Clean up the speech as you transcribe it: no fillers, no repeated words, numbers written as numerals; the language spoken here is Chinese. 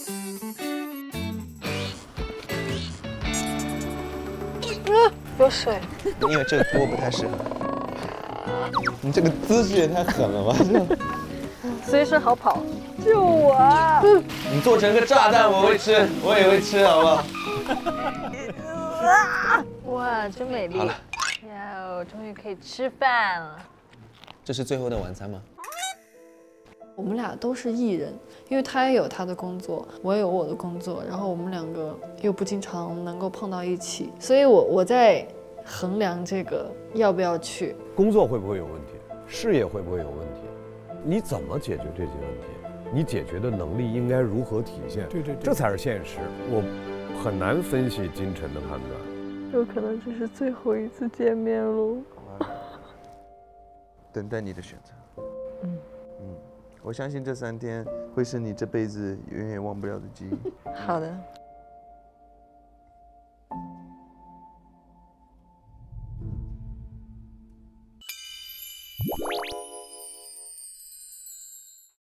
有水。 因为这个锅不太适合。你这个姿势也太狠了吧！ 随时好跑。救我啊！ 你做成个炸弹，我会吃，我也会吃，好不好？ 哇，真美丽！呀，我终于可以吃饭了。 这是最后的晚餐吗？ 我们俩都是艺人，因为他也有他的工作，我也有我的工作，然后我们两个又不经常能够碰到一起，所以我在衡量这个要不要去。 工作会不会有问题？事业会不会有问题？你怎么解决这些问题？你解决的能力应该如何体现？对，这才是现实。我很难分析金晨的判断。 有可能这是最后一次见面喽。 等待你的选择。我相信这3天会是你这辈子永远忘不了的记忆。 好的。